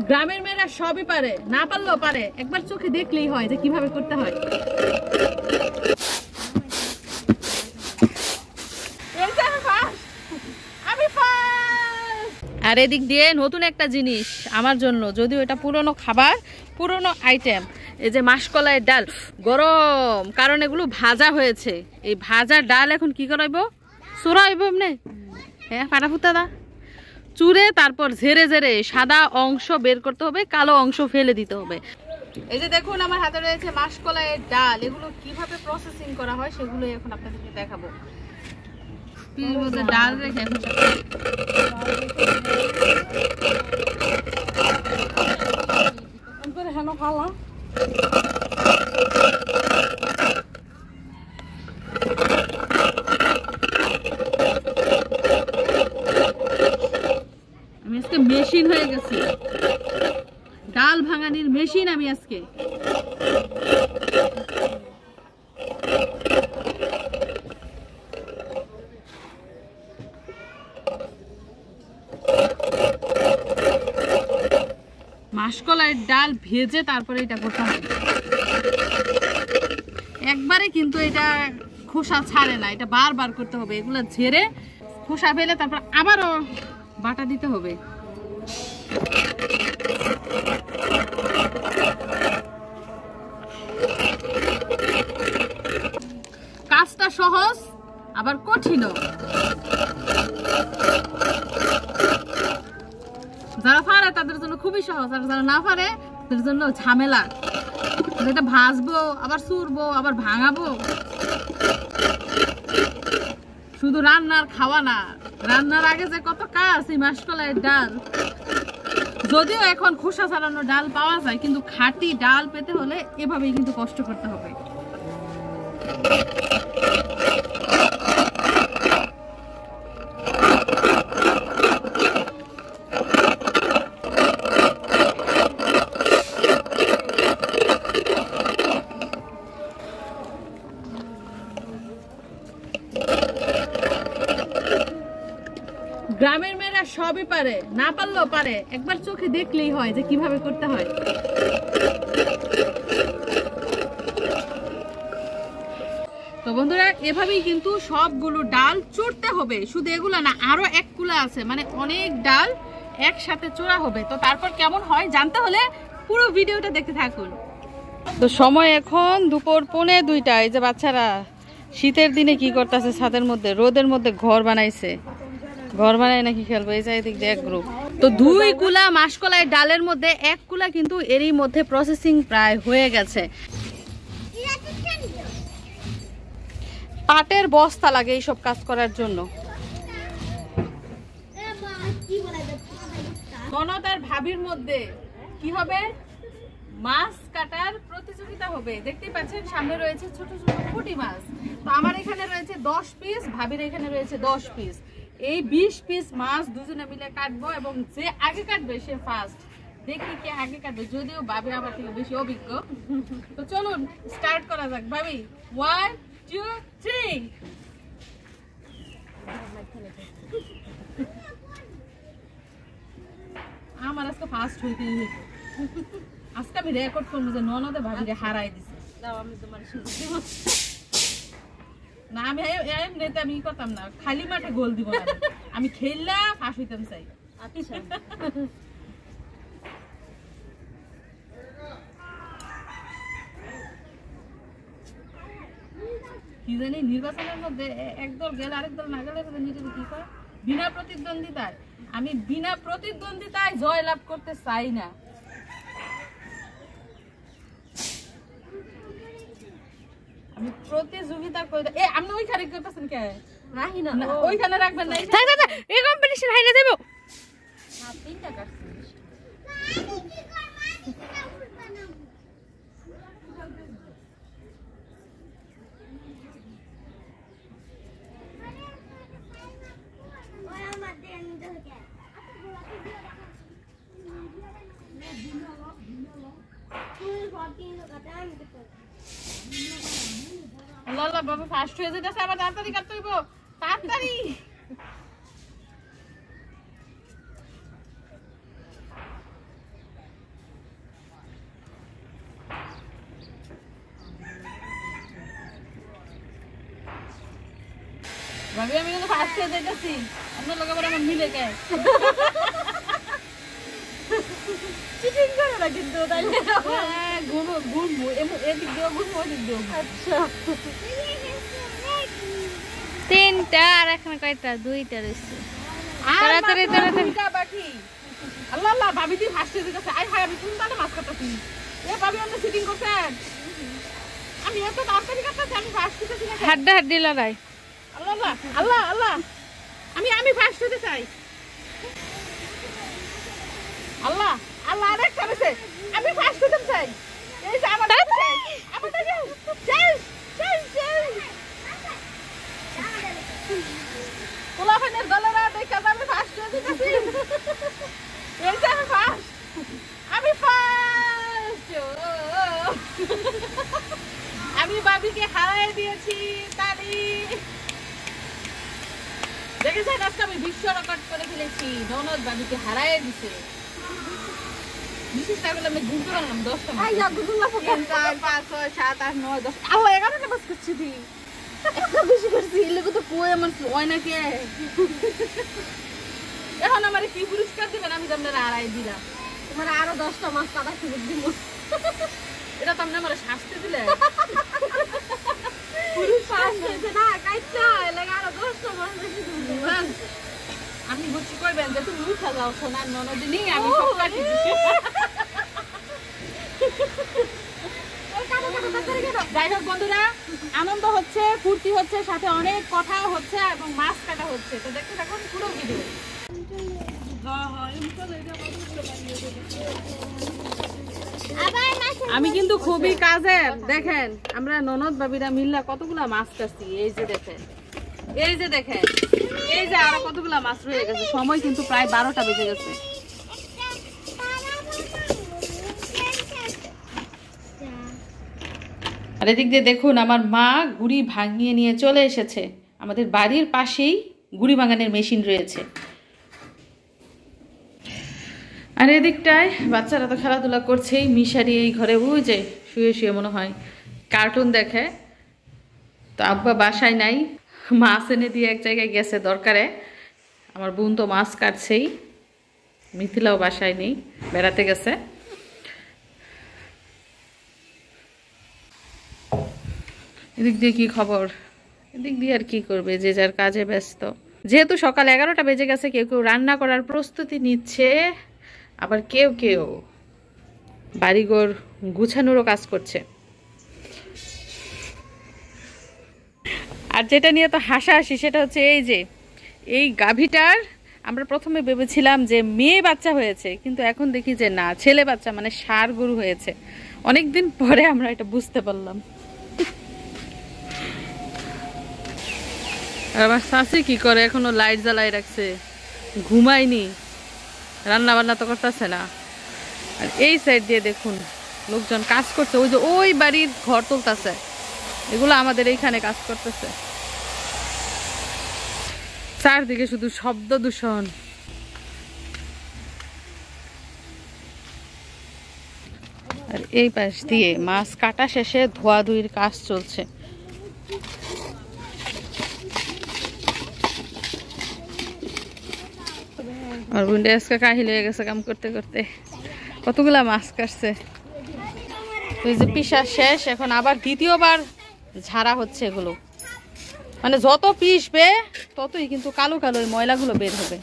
গ্রামের মেয়েরা সবই পারে, না পারলেও পারে, একবার চোখে দেখলেই হয় যে কিভাবে করতে হয়। আর এদিক দিয়ে নতুন একটা জিনিস আমার জন্য, যদিও এটা পুরনো খাবার, পুরনো আইটেম, এই যে মাসকলাইয়ের ডাল গরম, কারণ এগুলো ভাজা হয়েছে। এই ভাজা ডাল এখন কি করাইব, চোরাইব এমনি, হ্যাঁ ফাটাফুটা দা চুরে, তারপর ঝেড়ে ঝেড়ে সাদা অংশ বের করতে হবে, কালো অংশ ফেলে দিতে হবে। এই যে দেখুন আমার হাতে রয়েছে মাসকলাইয়ের ডাল, এগুলো কিভাবে প্রসেসিং করা হয় সেগুলোই এখন আপনাদেরকে দেখাবো। ডাল রেখে এখন ভালো আমি আজকে মেশিন হয়ে গেছি, ডাল ভাঙানির মেশিন আমি আজকে। মাসকলাইয়ের ডাল ভেজে তারপরে এটা করতে হবে একবারে, কিন্তু এটা খোসা ছাড়ে না, এটা বারবার করতে হবে। এগুলো ঝেড়ে খোসা ফেলে তারপর আবারও বাটা দিতে হবে। কাজটা সহজ আবার কঠিনও, যারা পারে তাদের জন্য খুবই সহজ, আর যারা না পারে তাদের জন্য ঝামেলা। এটা ভাজবো, আবার চুরবো, আবার ভাঙাবো। শুধু রান্নার খাওয়া না, রান্নার আগে যে কত কাজ এই মাসকলাইয়ের ডাল। যদিও এখন খোসা ছাড়ানো ডাল পাওয়া যায়, কিন্তু খাঁটি ডাল পেতে হলে এভাবেই কিন্তু কষ্ট করতে হবে। গ্রামের মেয়েরা সবই পারে, না পারলেও পারে, একবার চোখে দেখলেই হয় যে কিভাবে করতে হয়। তো বন্ধুরা, এভাবেই কিন্তু সবগুলো ডাল চড়তে হবে। শুধু এগুলো না, আরো এক কুলা আছে, মানে অনেক ডাল একসাথে চড়া হবে। তো তারপর কেমন হয় জানতে হলে পুরো ভিডিওটা দেখতে থাকুন। তো সময় এখন দুপুর 1:45। এই যে বাচ্চারা শীতের দিনে কি করতেছে, ছাদের মধ্যে রোদের মধ্যে ঘর বানাইছে, ঘর বানায় নাকি খেলবো। এই যে এদিক দিয়ে এক গ্রুপ। তো 2 কুলা মাসকলাইয়ের ডালের মধ্যে 1 কুলা কিন্তু এরই মধ্যে প্রসেসিং প্রায় হয়ে গেছে। পাটের বস্তা লাগে এইসব কাজ করার জন্য। ননদার ভাবির মধ্যে কি হবে, মাছ কাটার প্রতিযোগিতা হবে। দেখতেই পাচ্ছেন সামনে রয়েছে ছোট ছোট পুঁটি মাছ। তো আমার এখানে রয়েছে 10 পিস, ভাবির এখানে রয়েছে 10 পিস। এই 20 পিস মাছ দুজনে মিলে কাটবো, এবং যে আগে কাটবে সে ফার্স্ট। দেখি কে আগে কাটবে, যদিও ভাবি আমার থেকে বেশি অভিজ্ঞ। তো চলুন স্টার্ট করা যাক। ভাবি 1 2 3। আমার আজকে ফার্স্ট হইতেই হইতো। আজকে আমি রেকর্ড করবো যে ননদে ভাবিরে হারাই দিছে। আমি তোমার না, আমি এমনিতে আমি করতাম না, খালি মাঠে গোল দিব না, আমি খেললা ফাঁস হইতাম চাই। আচ্ছা, কি জানি নির্বাচনের মধ্যে একদল গেলে আরেক দল না গেলে নিজেকে কি করে বিনা প্রতিদ্বন্দ্বিতায়। আমি বিনা প্রতিদ্বন্দ্বিতায় জয় লাভ করতে চাই না। আমি প্রতিযোগিতা করি। আপনি ওইখানে করতেছেন কে? রাহি না, ওইখানে রাখবেন না। এই কম্পিটিশন হাইলে দেব। হ্যাঁ, 3 টাকা আল্লাহ বাবা ফাস্ট হয়ে যেতেছে, আবার তাড়াতাড়ি কাটতে হইব, তাড়াতাড়ি। ভাবি আমি কিন্তু ফার্স্ট হয়ে যাইতেছি, আপনার লোক আবার আমার মিলে কে চিটিং করে না কিন্তু তাইলে গুণ গুণ এদিক দিও গুণ ওদিক দিও। আচ্ছা তিনটা আর এখন কয়টা? দুইটা রয়েছে। তাড়াতাড়ি তাড়াতাড়ি বাকি। আল্লাহ আল্লাহ ভাবি দি ফার্স্ট হয়ে যাইতেছে। আই হায় আমি কোন তালে মাছ কাটতেছি। এ ভাবি আপনি সিটিং করছেন, আমি এত তাড়াতাড়ি কাটতেছি, আমি ফার্স্ট হইতেছি না। হাড্ডা হাড্ডি লড়াই। আল্লাহ আল্লাহ আল্লাহ আল্লাহ আমি ফার্স্ট হতে চাই। আল্লাহ আল্লাহ আরেক চাইছে, আমি ফার্স্ট হতে চাই। এই যে আমার আমারটা যাও শেষ শেষ শেষ পোলাফেনের গলারা দেখা আমি ফার্স্ট হতে চাই। এই যে আমি ফার্স্ট আমি বাবিকে হারাই দিয়েছি। তালি দেখেছেন, আজকে আমি বিশ্ব রেকর্ড করে ফেলেছি। ননদ বাবিকে হারাই দিছে। বিশেষ করে আমি গুনতে পারলাম 10টা মাছ। 3 4 5 6 7 8 9 10 আল্লাহ 11টা মাছ করছি দি। এত বেশি করছি এগুলো তো কই আমার হয় না কে। এখন আমারে কি পুরস্কার দিবেন? আমি আপনারা হারাই দিলাম। তোমার আরো 10টা মাছ কাটা সুযোগ দিব। এটা তো আপনি আমারে শাস্তি দিলে। পুরস্কার হইছে না কাইটা লাগা আরো 10টা মাছ বেশি দিব। আপনি বুঝছি কইবেন যে তুমি উঠা যাও সোনার ননদিনী, আমি সব কাটি দিছি। যাই হোক বন্ধুরা, আনন্দ হচ্ছে, ফুর্তি হচ্ছে, সাথে অনেক কথা হচ্ছে এবং মাছ কাটা হচ্ছে। তো দেখতে থাকুন পুরো ভিডিও। আমি কিন্তু খুবই কাজের। দেখেন আমরা ননদ বাবিরা মিল্লা কতগুলা মাছ কাটছি। এই যে দেখেন, এই যে দেখেন, এই যে আরো কতগুলা মাছ রয়ে গেছে। সময় কিন্তু প্রায় 12টা বেজে গেছে। আর এদিক দিয়ে দেখুন আমার মা গুড়ি ভাঙিয়ে নিয়ে চলে এসেছে। আমাদের বাড়ির পাশেই গুড়ি ভাঙানোর মেশিন রয়েছে। আর এদিকটায় বাচ্চারা তো খেলাধুলা করছেই। মিশারি এই ঘরে ওই যে শুয়ে শুয়ে মনে হয় কার্টুন দেখে। তো আব্বা বাসায় নাই, মাছ এনে দিয়ে এক জায়গায় গেছে দরকারে। আমার বোন তো মাছ কাটছেই, মিথিলাও বাসায় নেই, বেড়াতে গেছে। এদিক দিয়ে কি খবর? এদিক দিয়ে আর কি করবে, যে যার কাজে ব্যস্ত। যেহেতু সকাল 11টা বেজে গেছে, কেউ কেউ রান্না করার প্রস্তুতি নিচ্ছে, আবার কেউ কেউ বাড়িঘর গুছানোরও কাজ করছে। আর যেটা নিয়ে তো হাসাহাসি সেটা হচ্ছে এই যে এই গাভীটার আমরা প্রথমে ভেবেছিলাম যে মেয়ে বাচ্চা হয়েছে, কিন্তু এখন দেখি যে না, ছেলে বাচ্চা, মানে ষাঁড় গরু হয়েছে। অনেকদিন পরে আমরা এটা বুঝতে পারলাম। আর আমার শাশি কি করে, এখনো লাইট জ্বালাই রাখছে, ঘুমায়নি, রান্না বান্না তো করতেছে না। আর এই সাইড দিয়ে দেখুন লোকজন কাজ করছে, ওই যে ওই বাড়ির ঘর তুলতেছে, এগুলো আমাদের এইখানে কাজ করতেছে। চারদিকে শুধু শব্দ দূষণ। আর এই পাশ দিয়ে মাছ কাটা শেষে ধোয়াধুয়ির কাজ চলছে। আর বুন্ডে আজকে কাহিল হয়ে গেছে কাম করতে করতে, কতগুলা মাছ কাটছে। তো এই যে পিসা শেষ, এখন আবার দ্বিতীয়বার ঝাড়া হচ্ছে এগুলো। মানে যত পিসবে ততই কিন্তু কালো কালো ওই ময়লাগুলো বের হবে।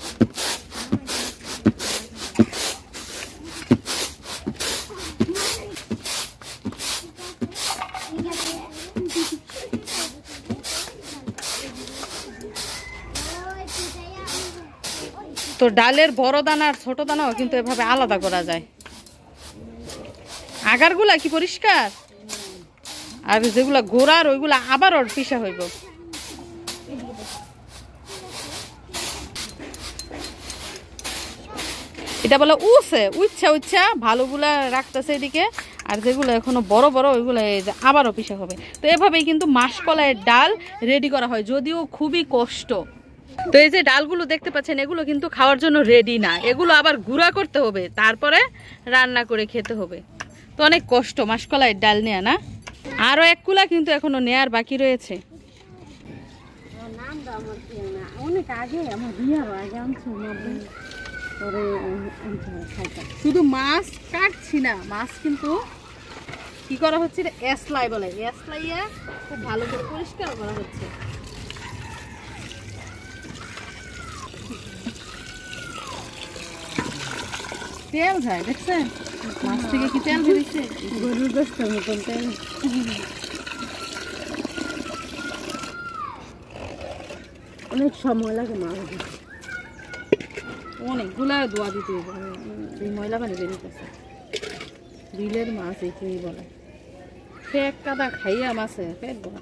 তো ডালের বড় দানা আর ছোট দানাও কিন্তু এভাবে আলাদা করা যায়। আগারগুলা কি পরিষ্কার, আর যেগুলা গোড়ার ওইগুলা আবার ওর পিসা হইব। এটা বলে উচ্ছা উচ্ছা ভালোগুলা রাখতেছে এদিকে, আর যেগুলো এখনো বড় বড় ওইগুলো আবারও পিসা হবে। তো এভাবেই কিন্তু মাসকলাইয়ের ডাল রেডি করা হয়, যদিও খুবই কষ্ট। তো এই যে ডালগুলো দেখতে পাচ্ছেন, এগুলো কিন্তু খাওয়ার জন্য রেডি না, এগুলো আবার গুঁড়া করতে হবে, তারপরে রান্না করে খেতে হবে। তো অনেক কষ্ট মাসকলাইয়ের ডাল নেয়া, না? আরো এক কুলা কিন্তু এখনো নেয়ার বাকি রয়েছে। আমার প্রিয় না, অনেক আগে আমার বিয়ার আগে আনছো পরে খাইতা। শুধু মাছ কাটছি না, মাছ কিন্তু কি করা হচ্ছে, এসলাই বলে, এসলাইয়া খুব ভালো করে পরিষ্কার করা হচ্ছে। তেল যায় দেখছেন, মাছ থেকে কি তেল বেরিয়েছে, গরুর গোস্তের মতন তেল। অনেক সময় লাগে মাছ ধরতে। অনেকগুলা ধোয়া দিতে হবে, এই ময়লা পানি বেরিয়েছে। বিলের মাছ এইটাই বলে, পেট কাদা খাইয়া মাছে পেট ভরা।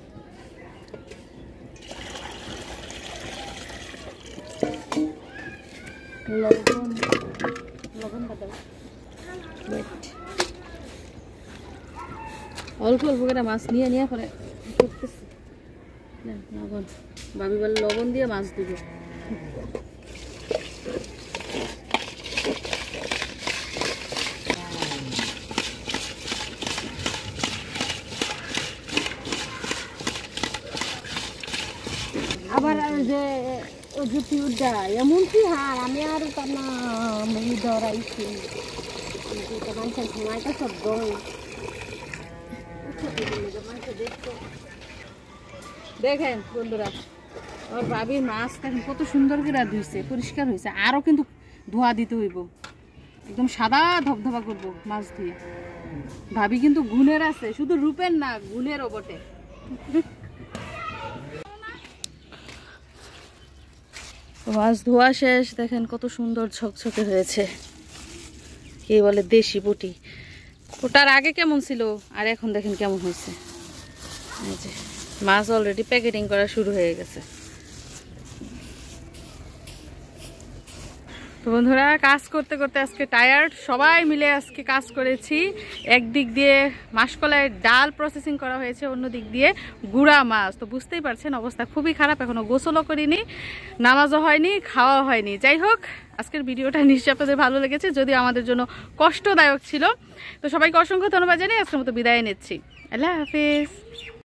লবণ লবণ বাদাম অল্প অল্প করে মাছ নিয়ে নিয়ে পরে করতেছি। লবণ ভাবি বলে লবণ দিয়ে মাছ দিব। আবার যে জুতি উড্ডা এমন কি হার আমি আর তার না আমি ধরাইছি মানুষের সময়টা সব দেখেন বন্ধুরা, আমার ভাবির মাছ দেখেন কত সুন্দর করে ধুইছে, পরিষ্কার হয়েছে। আরও কিন্তু ধোয়া দিতে হইব, একদম সাদা ধবধবা করবো মাছ দিয়ে। ভাবি কিন্তু গুণের আছে, শুধু রূপের না গুণেরও বটে। মাছ ধোয়া শেষ, দেখেন কত সুন্দর ঝকঝকে হয়েছে। কি বলে দেশি পুঁটি, ওটার আগে কেমন ছিল আর এখন দেখেন কেমন হয়েছে। এই যে মাছ অলরেডি প্যাকেটিং করা শুরু হয়ে গেছে। তো বন্ধুরা, কাজ করতে করতে আজকে টায়ার্ড, সবাই মিলে আজকে কাজ করেছি। একদিক দিয়ে মাসকলাইয়ের ডাল প্রসেসিং করা হয়েছে, অন্য দিক দিয়ে গুড়া মাছ। তো বুঝতেই পারছেন অবস্থা খুবই খারাপ, এখনো গোসলও করিনি, নামাজও হয়নি, খাওয়া হয়নি। যাই হোক, আজকের ভিডিওটা নিশ্চয়ই আপনাদের ভালো লেগেছে, যদিও আমাদের জন্য কষ্টদায়ক ছিল। তো সবাইকে অসংখ্য ধন্যবাদ জানিয়ে আজকের মতো বিদায় নিচ্ছি। আল্লাহ হাফিজ।